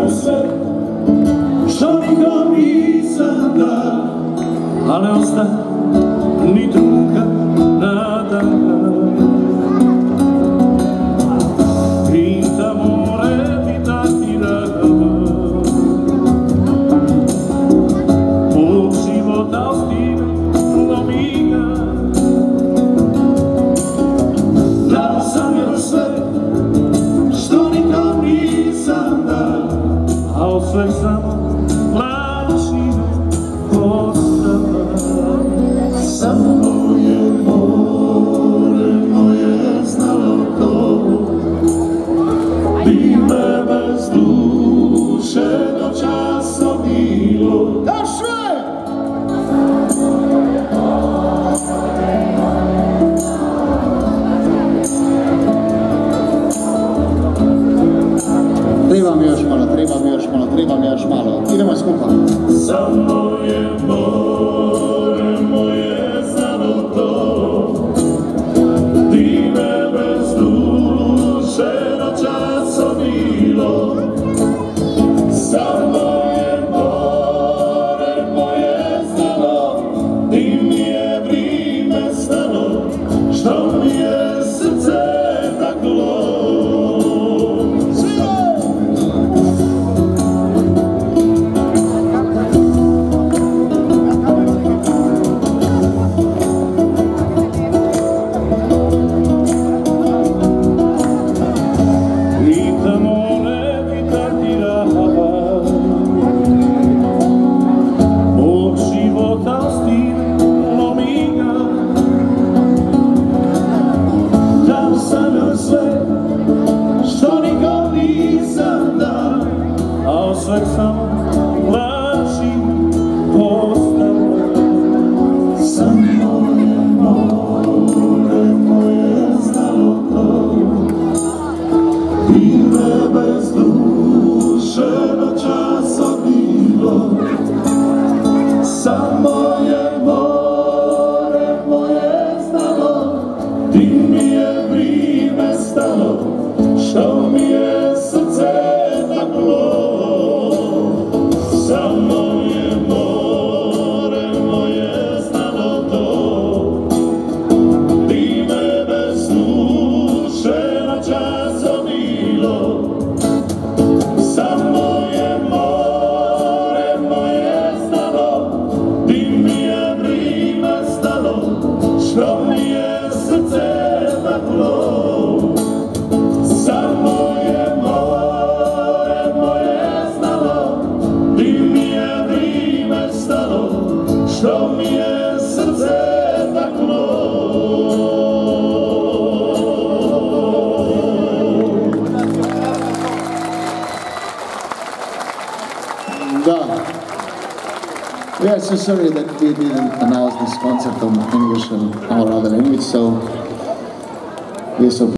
sanjao sve što nikom nisam dao, a ne osta ni trunka nada. Pinta more ti tatirava, mog života ostivno miga. Da sanjao sve što nikom nisam dao, a od sveg samo lačine ostava. Samo je more moje znalo to, bi me bez duše dočasno bilo. Da sve! Treba mi još malo. Idemo skupa. Samo je more moje znalo to, di me bez duše noćaso bilo. Samo je more moje znalo, di mi je vrime stalo, što mi je srce taklo. Sveg samo laži postava. Samo je more moje znalo to, i me bez duše noćaso bilo. Samo je more moje znalo, di mi je vrime stalo, što mi je srce taklo. Samo je more moje znalo to, di me bez duše noćaso bilo. Samo je more moje znalo, di mi je vrime stalo, što mi je srce taklo. Samo je more moje znalo, di mi je vrime stalo, što mi je srce taklo. Da. We are so sorry that we didn't announce this concert in English and our other language, so we're so